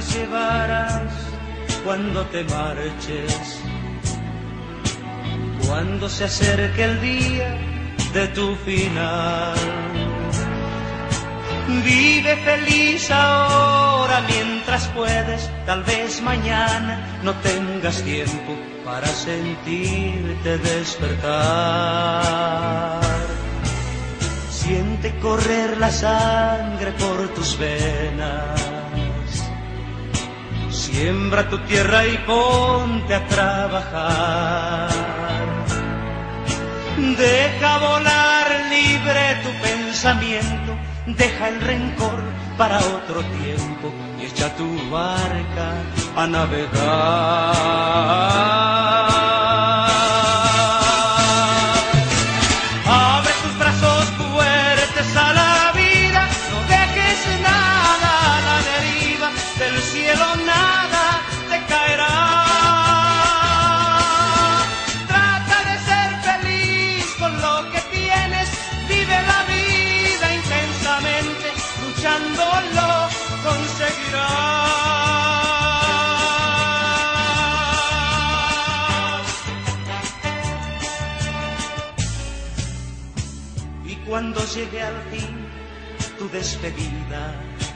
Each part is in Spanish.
llevarás cuando te marches, cuando se acerque el día de tu final. Vive feliz ahora mientras puedes, tal vez mañana no tengas tiempo para sentirte despertar. Siente correr la sangre por tus venas, siembra tu tierra y ponte a trabajar. Deja volar libre tu pensamiento, deja el rencor para otro tiempo y echa tu barca a navegar. Abre tus brazos fuertes a la vida, no dejes nada a la deriva, del cielo nada te caerá. Trata de ser feliz con lo que tienes, vive la vida intensamente, luchando lo conseguirás. Y cuando llegue al fin tu despedida,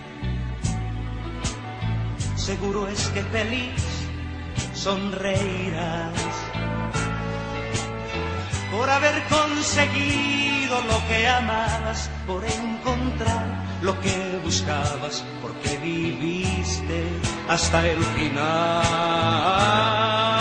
seguro es que feliz sonreirás por haber conseguido lo que amabas, por encontrar lo que buscabas, porque viviste hasta el final.